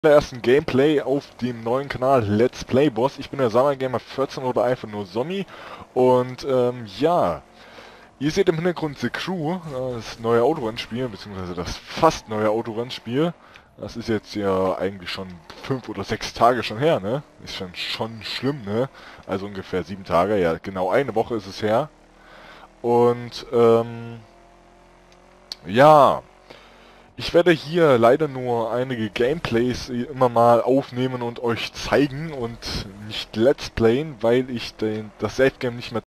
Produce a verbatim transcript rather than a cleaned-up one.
ersten Gameplay auf dem neuen Kanal Let's Play Boss. Ich bin der Summergamer vierzehn oder einfach nur Zombie. Und ähm, ja, ihr seht im Hintergrund The Crew, äh, das neue Autorennspiel, beziehungsweise das fast neue Autorennspiel. Das ist jetzt ja eigentlich schon fünf oder sechs Tage schon her, ne? Ist schon, schon schlimm, ne? Also ungefähr sieben Tage, ja, genau eine Woche ist es her. Und ähm, ja. Ich werde hier leider nur einige Gameplays immer mal aufnehmen und euch zeigen und nicht Let's Playen, weil ich den, das Save Game nicht mehr